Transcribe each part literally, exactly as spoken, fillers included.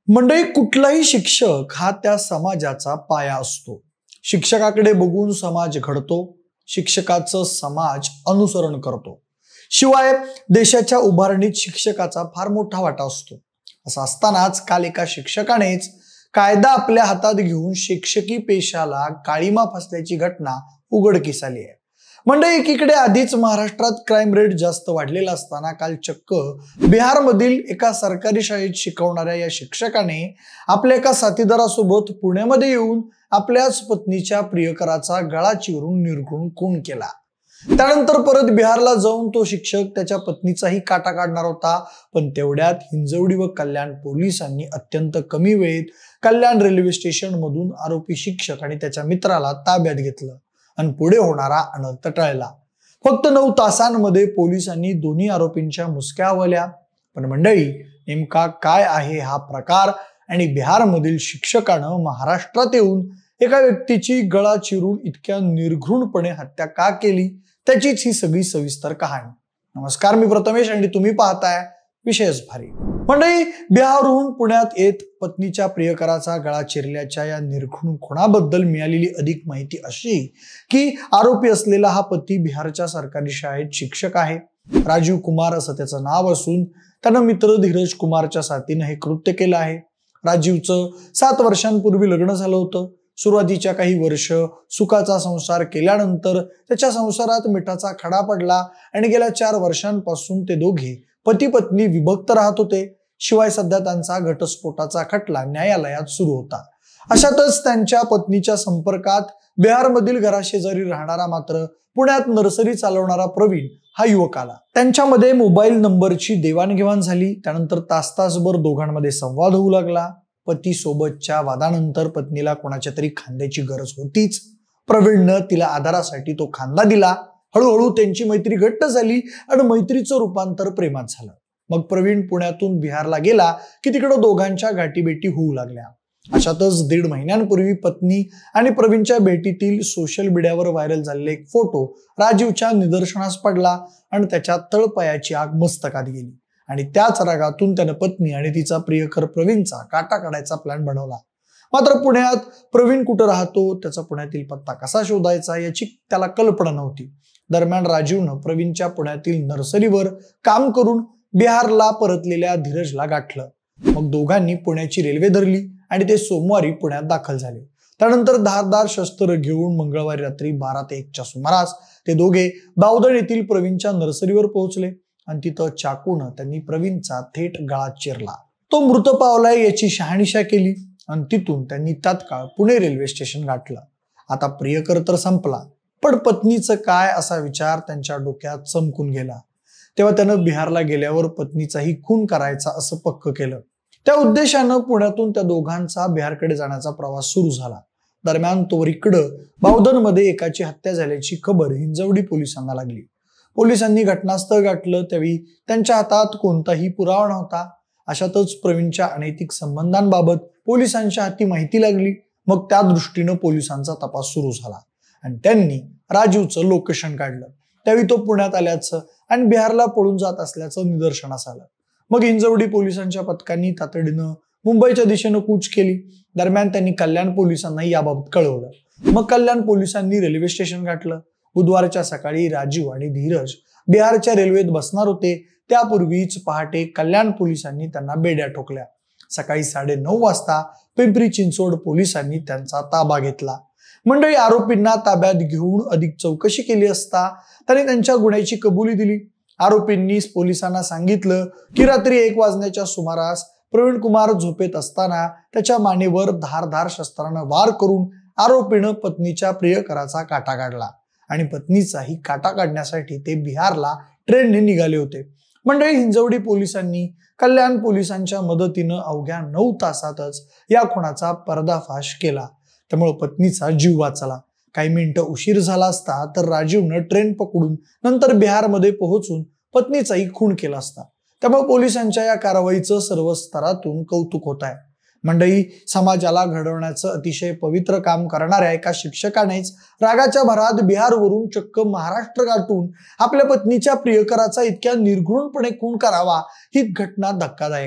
मंडळी, कुठलाही शिक्षक हा त्या समाजाचा पाया असतो। शिक्षकाकडे बघून समाज घडतो, शिक्षकाचं समाज अनुसरण करतो। शिवाय देशाच्या उभारणीत शिक्षकाचा फार मोठा वाटा असतो। असं असतानाच काल एका शिक्षकानेच कायदा आपल्या हातात घेऊन शिक्षकी पेशाला काळीमा फासल्याची घटना उघडकीस आली आहे। मंडळी, एकीकडे आधीच महाराष्ट्रात क्राइम रेट जास्त वाढलेला असताना काल चक्क बिहारमधील एका सरकारी शाळेत शिकवणाऱ्या या शिक्षकाने आपल्या एका साथीदारासोबत पुण्यामध्ये येऊन आपल्याच पत्नीच्या प्रियकराचा गळा चिरून निर्घृण खून केला। त्यानंतर परत बिहारला जाऊन तो शिक्षक त्याच्या पत्नीचाही काटा काढणार होता, पण तेवढ्यात हिंजवडी व कल्याण पोलिसांनी अत्यंत कमी वेळेत कल्याण रेल्वे स्टेशन मधून आरोपी शिक्षक आणि त्याच्या मित्राला ताब्यात घेतलं आणि पुढे होणारा अनर्थ टळला। फक्त नऊ तासांमध्ये पोलिसांनी दोन्ही आरोपींच्या मुसक्या आवळल्या। पण मंडळी, नेमका काय आहे हा प्रकार आणि बिहारमधील शिक्षकानं महाराष्ट्रात येऊन एका व्यक्तीची गळा चिरून इतक्या निर्घृणपणे हत्या का केली, त्याचीच ही सगळी सविस्तर कहाणी। नमस्कार, मी प्रथमेश आणि तुम्ही पाहताय विशेष भारी। मंडळी, बिहारहून पुण्यात येत पत्नीच्या प्रियकराचा गळा चिरल्याच्या या निर्घृण खुनाबद्दल मिळालेली अधिक माहिती अशी की आरोपी असलेला हा पती बिहारच्या सरकारी शाळेत शिक्षक आहे। राजीव कुमार असं त्याचं नाव असून त्यानं मित्र धीरज कुमारच्या साथीने हे कृत्य केलं आहे। राजीवचं सात वर्षांपूर्वी लग्न झालं होतं। सुरुवातीच्या काही वर्ष सुखाचा संसार केल्यानंतर त्याच्या संसारात मिठाचा खडा पडला आणि गेल्या चार वर्षांपासून ते दोघे पती पत्नी विभक्त राहत होते। शिवाय सध्या त्यांचा घटस्फोटाचा खटला न्यायालयात सुरू होता। अशातच त्यांच्या पत्नीच्या संपर्कात बिहारमधील घराशेजारी राहणारा मात्र पुण्यात नर्सरी चालवणारा प्रवीण हा युवक आला। त्यांच्यामध्ये मोबाईल नंबरची देवाणघेवाण झाली। त्यानंतर तास तासभर दोघांमध्ये संवाद होऊ लागला। पती सोबतच्या वादानंतर पत्नीला कोणाच्या तरी खांद्याची गरज होतीच। प्रवीणनं तिला आधारासाठी तो खांदा दिला। हळूहळू त्यांची मैत्री घट्ट झाली आणि मैत्रीचं रूपांतर प्रेमात झालं। मग प्रवीण पुण्यातून बिहारला गेला की तिकडे दोघांच्या गाठीभेटी होऊ लागल्या। अशातच दीड महिन्यांपूर्वी पत्नी आणि प्रवीणच्या भेटीतील सोशल मीडियावर व्हायरल झालेले एक फोटो राजीवच्या निदर्शनास पडला आणि त्याच्या तळपायाची आग मस्तकात गेली आणि त्याच रागातून त्याने पत्नी आणि तिचा प्रियकर प्रवीणचा काटा काढायचा प्लॅन बनवला। मात्र पुण्यात प्रवीण कुठं राहतो, त्याचा पुण्यातील पत्ता कसा शोधायचा याची त्याला कल्पना नव्हती। दरम्यान राजीवनं प्रवीणच्या पुण्यातील नर्सरीवर काम करून बिहारला परतलेल्या धीरजला गाठलं। मग दोघांनी पुण्याची रेल्वे धरली आणि ते सोमवारी पुण्यात दाखल झाले। त्यानंतर धारदार शस्त्र घेऊन मंगळवारी रात्री बारा ते एकच्या सुमारास ते दोघे बावधन येथील प्रवीणच्या नर्सरीवर पोहोचले आणि तिथं चाकून त्यांनी प्रवीणचा थेट गळा चिरला। तो मृत पावलाय याची शहानिशा केली आणि तिथून त्यांनी तात्काळ पुणे रेल्वे स्टेशन गाठलं। आता प्रियकर तर संपला, पण पत्नीचं काय असा विचार त्यांच्या डोक्यात चमकून गेला। तेव्हा त्यानं बिहारला गेल्यावर पत्नीचाही खून करायचा असं पक्क केलं। त्या उद्देशानं पुण्यातून त्या दोघांचा बिहारकडे जाण्याचा प्रवास सुरू झाला। दरम्यान तोवर इकडं बावधनमध्ये एकाची हत्या झाल्याची खबर हिंजवडी पोलिसांना लागली। पोलिसांनी घटनास्थळ गाठलं, त्यावेळी त्यांच्या हातात कोणताही पुरावा नव्हता। अशातच प्रवीणच्या अनैतिक संबंधांबाबत पोलिसांच्या हाती माहिती लागली। मग त्या दृष्टीनं पोलिसांचा तपास सुरू झाला आणि त्यांनी राजीवचं लोकेशन काढलं। त्यावेळी तो पुण्यात आल्याचं आणि बिहारला पळून जात असल्याचं निदर्शनास आलं। मग हिंजवडी पोलिसांच्या पथकांनी तातडीनं मुंबईच्या दिशेनं कूच केली। दरम्यान त्यांनी कल्याण पोलिसांनाही याबाबत कळवलं। मग कल्याण पोलिसांनी रेल्वे स्टेशन गाठलं। बुधवारच्या सकाळी राजीव आणि धीरज बिहारच्या रेल्वेत बसणार होते, त्यापूर्वीच पहाटे कल्याण पोलिसांनी त्यांना बेड्या ठोकल्या। सकाळी साडे नऊ वाजता पिंपरी चिंचवड पोलिसांनी त्यांचा ताबा घेतला। मंडळी, आरोपींना ताब्यात घेऊन अधिक चौकशी केली असता त्यांनी त्यांच्या गुन्ह्याची कबुली दिली। आरोपींनी पोलिसांना सांगितलं की रात्री एक वाजण्याच्या सुमारास प्रवीण कुमार झोपेत असताना त्याच्या मानेवर धारधार शस्त्रानं वार करून आरोपीनं पत्नीच्या प्रियकराचा काटा काढला आणि पत्नीचाही काटा काढण्यासाठी ते बिहारला ट्रेनने निघाले होते। मंडळी, हिंजवडी पोलिसांनी कल्याण पोलिसांच्या मदतीनं अवघ्या नऊ तासातच या खुनाचा पर्दाफाश केला। त्यामुळे पत्नीचा जीव वाचला। काही मिनिटं उशीर झाला असता तर राजीवनं ट्रेन पकडून नंतर बिहारमध्ये पोहोचून पत्नीचाही खून केला असता। त्यामुळे पोलिसांच्या या कारवाईचं सर्व स्तरातून कौतुक होत आहे। मंडळी, समाजाला घडवण्याचं अतिशय पवित्र काम करणाऱ्या एका शिक्षकानेच रागाच्या भरात बिहारवरून चक्क महाराष्ट्र गाठून आपल्या पत्नीच्या प्रियकराचा इतक्या निर्घृणपणे खून करावा, ही घटना धक्कादायक आहे।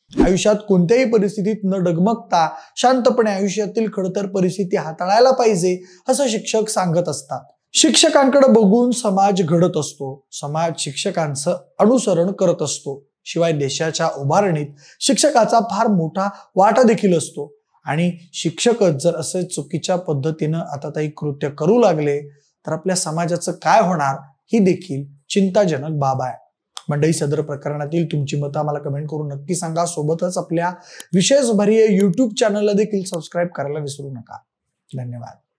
आयुष्यात कोणत्याही परिस्थितीत न डगमगता शांतपणे आयुष्यातील खडतर परिस्थिती हाताळायला पाहिजे असं शिक्षक सांगत असतात. शिक्षकांकडे बघून समाज घडत असतो, समाज शिक्षकांचं अनुसरण करत असतो. शिवाय देशाच्या उभारणीत शिक्षकाचा फार मोठा वाटा देखील असतो. आणि शिक्षकच जर असे चुकीच्या पद्धतीनं आता काही कृत्य करू लागले तर आपल्या समाजाचं काय होणार ही देखील चिंताजनक बाब आहे. मंडळी, सदर प्रकरणातील तुमची मतं आम्हाला कमेंट करून नक्की सांगा. सोबतच आपल्या विशेष भरीय युट्यूब चॅनलला देखील सबस्क्राईब करायला विसरू नका. धन्यवाद.